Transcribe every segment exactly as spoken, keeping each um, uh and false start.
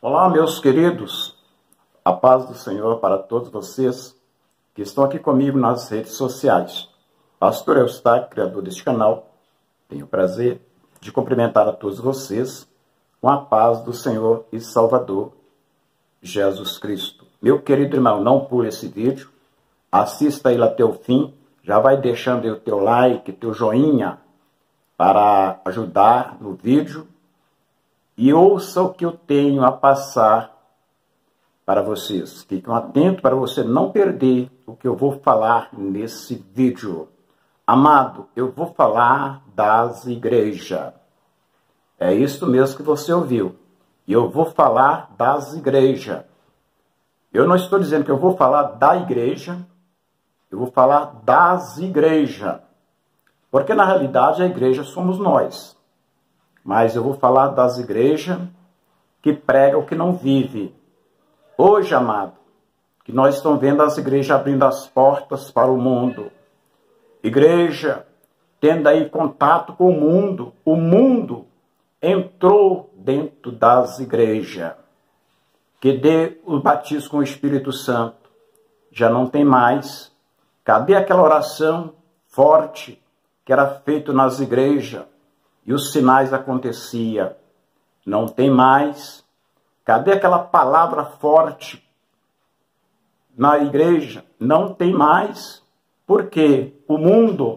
Olá, meus queridos, a paz do Senhor para todos vocês que estão aqui comigo nas redes sociais. Pastor Eustáquio, criador deste canal, tenho o prazer de cumprimentar a todos vocês com a paz do Senhor e Salvador Jesus Cristo. Meu querido irmão, não pule esse vídeo, assista ele até o fim, já vai deixando aí o teu like, teu joinha para ajudar no vídeo. E ouça o que eu tenho a passar para vocês. Fiquem atentos para você não perder o que eu vou falar nesse vídeo. Amado, eu vou falar das igrejas. É isso mesmo que você ouviu. E eu vou falar das igrejas. Eu não estou dizendo que eu vou falar da igreja. Eu vou falar das igrejas. Porque na realidade a igreja somos nós. Mas eu vou falar das igrejas que pregam o que não vive. Hoje, amado, que nós estamos vendo as igrejas abrindo as portas para o mundo. Igreja tendo aí contato com o mundo. O mundo entrou dentro das igrejas. Que dê o batismo com o Espírito Santo. Já não tem mais. Cadê aquela oração forte que era feita nas igrejas? E os sinais aconteciam. Não tem mais. Cadê aquela palavra forte na igreja? Não tem mais. Porque o mundo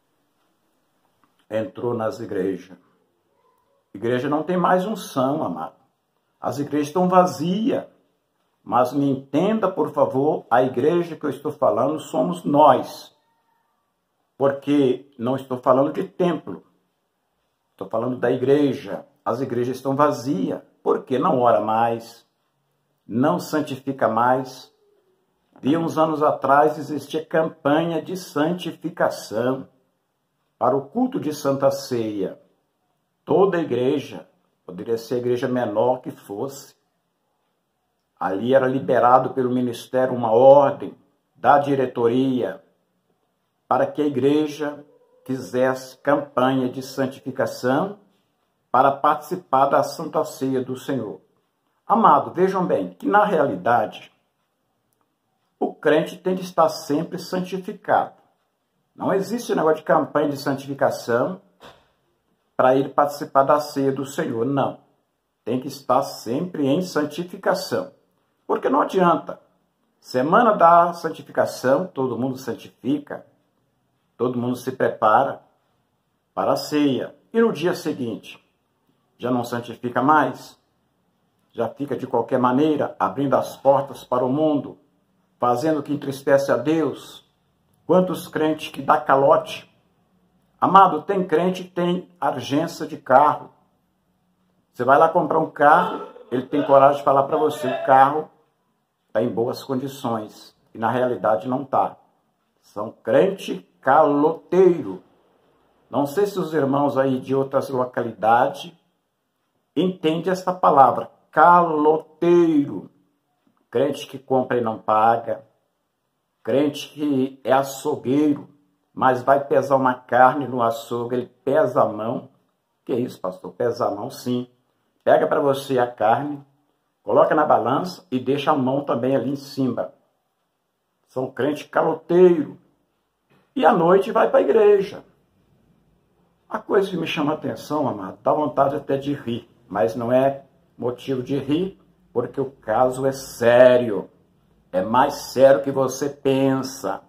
entrou nas igrejas. A igreja não tem mais unção, amado. As igrejas estão vazias. Mas me entenda, por favor, a igreja que eu estou falando somos nós. Porque não estou falando de templo. Estou falando da igreja. As igrejas estão vazias. Porque não ora mais. Não santifica mais. De uns anos atrás existia campanha de santificação. Para o culto de Santa Ceia. Toda a igreja. Poderia ser a igreja menor que fosse. Ali era liberado pelo ministério uma ordem da diretoria. Para que a igreja fizesse campanha de santificação para participar da Santa Ceia do Senhor. Amado, vejam bem que na realidade o crente tem que estar sempre santificado. Não existe negócio de campanha de santificação para ele participar da Ceia do Senhor, não. Tem que estar sempre em santificação. Porque não adianta. Semana da santificação, todo mundo santifica. Todo mundo se prepara para a ceia. E no dia seguinte, já não santifica mais? Já fica de qualquer maneira, abrindo as portas para o mundo, fazendo o que entristece a Deus? Quantos crentes que dá calote? Amado, tem crente que tem urgência de carro. Você vai lá comprar um carro, ele tem coragem de falar para você, o carro está em boas condições. E na realidade não está. São crentes caloteiro. Não sei se os irmãos aí de outras localidades entendem essa palavra, caloteiro. Crente que compra e não paga. Crente que é açougueiro, mas vai pesar uma carne no açougue, ele pesa a mão. Que isso, pastor? Pesa a mão, sim. Pega para você a carne, coloca na balança e deixa a mão também ali em cima. São crente caloteiro. E à noite vai para a igreja. A coisa que me chama a atenção, amado, dá vontade até de rir. Mas não é motivo de rir, porque o caso é sério. É mais sério que você pensa.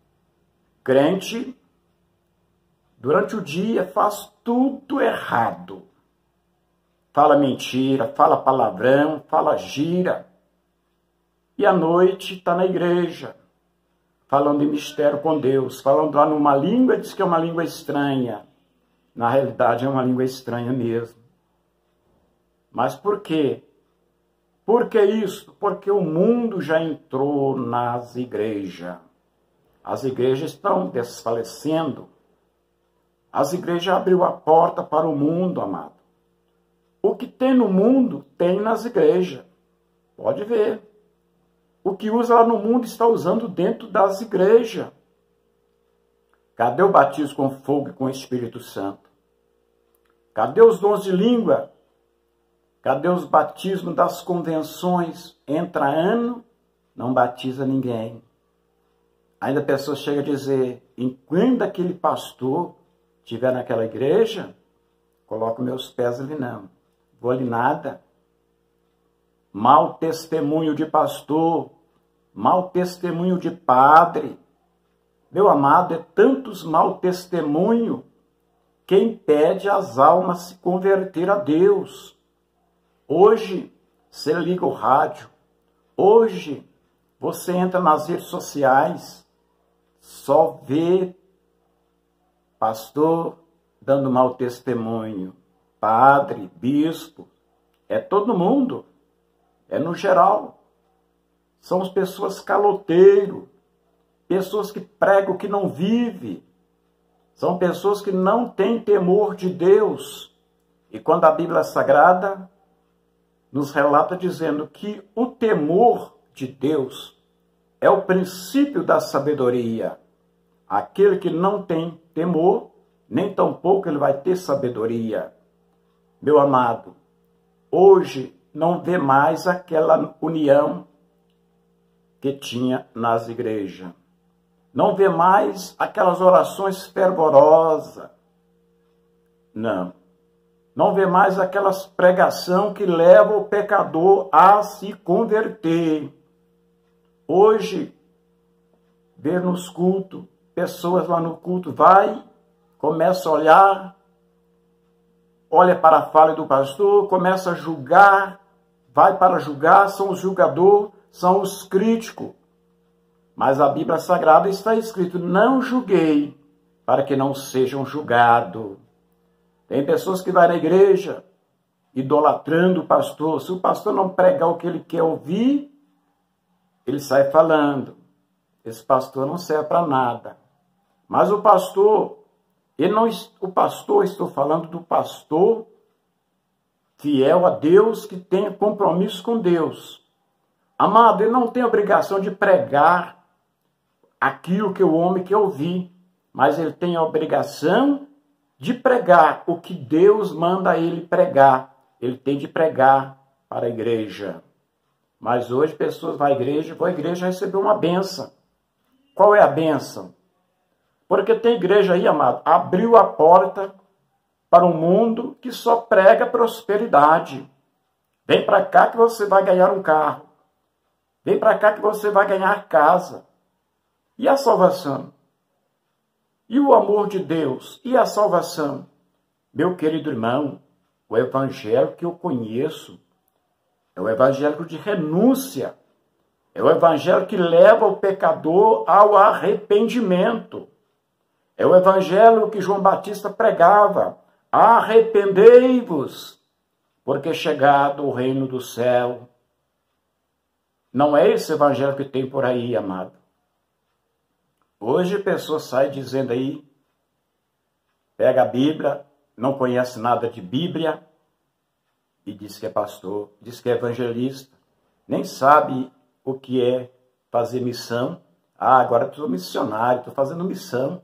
Crente, durante o dia, faz tudo errado. Fala mentira, fala palavrão, fala gira. E à noite está na igreja. Falando de mistério com Deus, falando lá numa língua, diz que é uma língua estranha. Na realidade é uma língua estranha mesmo. Mas por quê? Por que isso? Porque o mundo já entrou nas igrejas. As igrejas estão desfalecendo. As igrejas abriu a porta para o mundo, amado. O que tem no mundo, tem nas igrejas. Pode ver. O que usa lá no mundo está usando dentro das igrejas. Cadê o batismo com fogo e com o Espírito Santo? Cadê os dons de língua? Cadê os batismos das convenções? Entra ano, não batiza ninguém. Ainda a pessoa chega a dizer, enquanto aquele pastor estiver naquela igreja, coloco meus pés ali não. Vou ali nada. Mau testemunho de pastor, mau testemunho de padre. Meu amado, é tantos mau testemunho que impede as almas se converter a Deus. Hoje, você liga o rádio. Hoje, você entra nas redes sociais, só vê pastor dando mau testemunho, padre, bispo. É todo mundo. É no geral. São as pessoas caloteiros, pessoas que pregam o que não vive. São pessoas que não têm temor de Deus. E quando a Bíblia Sagrada nos relata dizendo que o temor de Deus é o princípio da sabedoria. Aquele que não tem temor, nem tampouco ele vai ter sabedoria. Meu amado, hoje não vê mais aquela união que tinha nas igrejas. Não vê mais aquelas orações fervorosas. Não. Não vê mais aquelas pregação que levam o pecador a se converter. Hoje, ver nos cultos, pessoas lá no culto, vai, começa a olhar, olha para a fala do pastor, começa a julgar, vai para julgar, são os julgadores, são os críticos. Mas a Bíblia Sagrada está escrito, não julguei, para que não sejam julgados. Tem pessoas que vão na igreja, idolatrando o pastor. Se o pastor não pregar o que ele quer ouvir, ele sai falando. Esse pastor não serve para nada. Mas o pastor, ele não, o pastor, estou falando do pastor fiel a Deus, que tenha compromisso com Deus. Amado, ele não tem obrigação de pregar aquilo que o homem quer ouvir, mas ele tem a obrigação de pregar o que Deus manda ele pregar. Ele tem de pregar para a igreja. Mas hoje pessoas vão à igreja, vão à igreja receber uma benção. Qual é a benção? Porque tem igreja aí, amado, abriu a porta para um mundo que só prega prosperidade. Vem para cá que você vai ganhar um carro. Vem para cá que você vai ganhar casa. E a salvação? E o amor de Deus? E a salvação? Meu querido irmão, o evangelho que eu conheço é o evangelho de renúncia. É o evangelho que leva o pecador ao arrependimento. É o evangelho que João Batista pregava. Arrependei-vos, porque é chegado o reino do céu. Não é esse evangelho que tem por aí, amado. Hoje a pessoa sai dizendo aí, pega a Bíblia, não conhece nada de Bíblia, e diz que é pastor, diz que é evangelista, nem sabe o que é fazer missão. Ah, agora eu sou missionário, estou fazendo missão.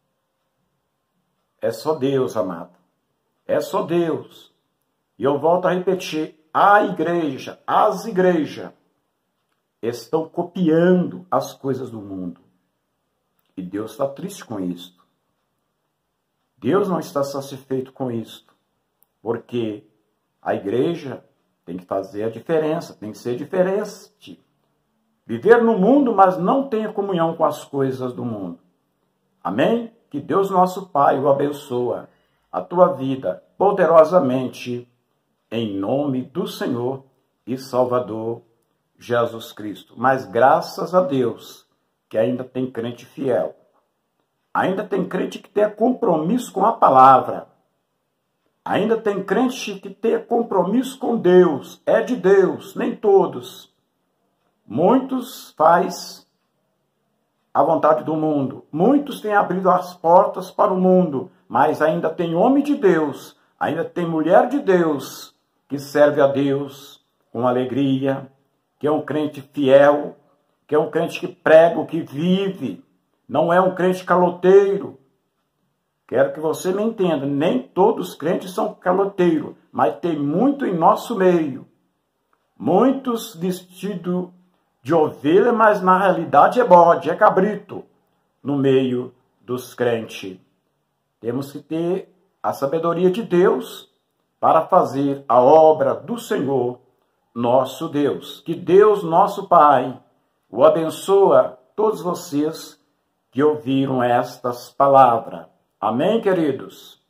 É só Deus, amado. É só Deus. E eu volto a repetir, a igreja, as igrejas, estão copiando as coisas do mundo. E Deus está triste com isso. Deus não está satisfeito com isso. Porque a igreja tem que fazer a diferença, tem que ser diferente. Viver no mundo, mas não tenha comunhão com as coisas do mundo. Amém? Que Deus nosso Pai o abençoa a tua vida poderosamente, em nome do Senhor e Salvador Jesus Cristo. Mas graças a Deus que ainda tem crente fiel. Ainda tem crente que tenha compromisso com a palavra. Ainda tem crente que tenha compromisso com Deus. É de Deus, nem todos. Muitos faz a vontade do mundo. Muitos têm abrido as portas para o mundo. Mas ainda tem homem de Deus. Ainda tem mulher de Deus que serve a Deus com alegria. Que é um crente fiel. Que é um crente que prega o que vive. Não é um crente caloteiro. Quero que você me entenda, nem todos os crentes são caloteiros, mas tem muito em nosso meio. Muitos vestidos de ovelha, mas na realidade é bode, é cabrito, no meio dos crentes. Temos que ter a sabedoria de Deus para fazer a obra do Senhor, nosso Deus. Que Deus, nosso Pai, o abençoa todos vocês que ouviram estas palavras. Amém, queridos?